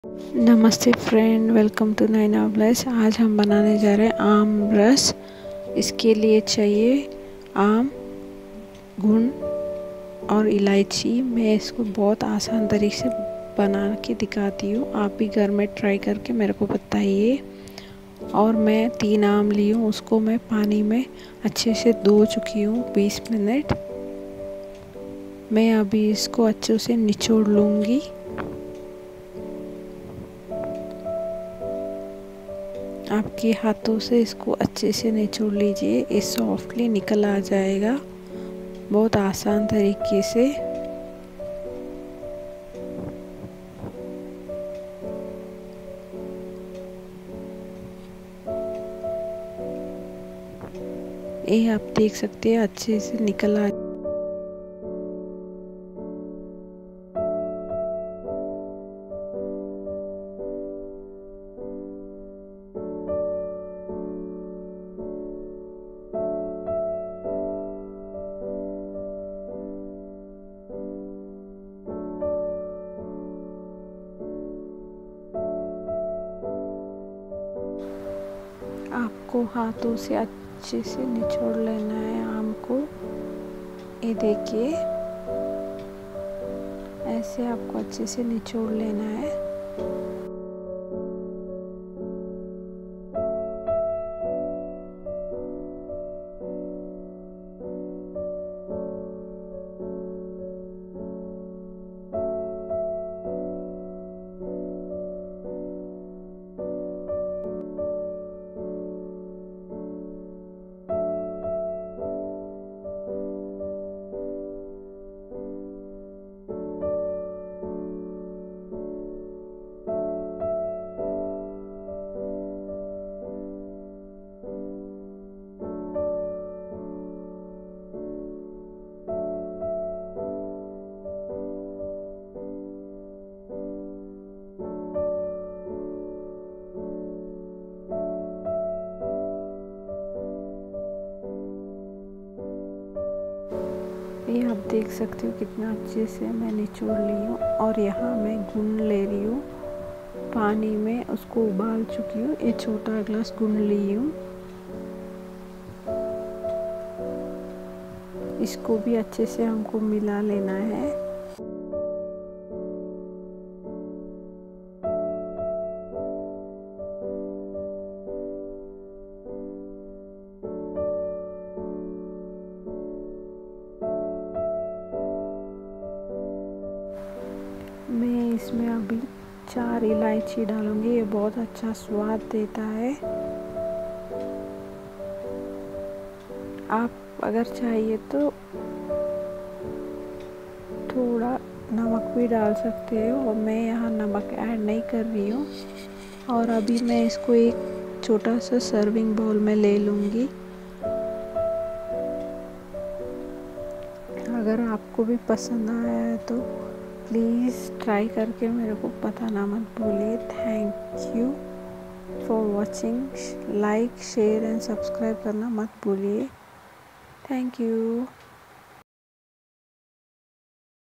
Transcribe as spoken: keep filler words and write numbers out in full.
नमस्ते friend, welcome to Naina Bliss. आज हम बनाने जा रहे हैं आमरस। इसके लिए चाहिए आम, गुड़ और इलायची। मैं इसको बहुत आसान तरीके से बना के दिखाती हूँ, आप भी घर में ट्राई करके मेरे को बताइए। और मैं तीन आम ली हूँ, उसको मैं पानी में अच्छे से धो चुकी हूँ बीस मिनट। मैं अभी इसको अच्छे से निचोड़ लूँगी। आपके हाथों से इसको अच्छे से निचोड़ लीजिए, ये सॉफ्टली निकल आ जाएगा बहुत आसान तरीके से। ये आप देख सकते हैं अच्छे से निकल आ आपको हाथों से अच्छे से निचोड़ लेना है आम को। ये देखिए, ऐसे आपको अच्छे से निचोड़ लेना है। ये आप देख सकते हो कितना अच्छे से मैं निचोड़ ली हूँ। और यहाँ मैं गुड़ ले रही हूँ, पानी में उसको उबाल चुकी हूँ। ये छोटा ग्लास गुड़ ली हूँ। इसको भी अच्छे से हमको मिला लेना है। मैं इसमें अभी चार इलायची डालूंगी, ये बहुत अच्छा स्वाद देता है। आप अगर चाहिए तो थोड़ा नमक भी डाल सकते हो, और मैं यहाँ नमक ऐड नहीं कर रही हूँ। और अभी मैं इसको एक छोटा सा सर्विंग बाउल में ले लूँगी। अगर आपको भी पसंद आया है तो प्लीज़ ट्राई करके मेरे को बताना मत भूलिए। Thank you for watching. Like, share and subscribe करना मत भूलिए। Thank you.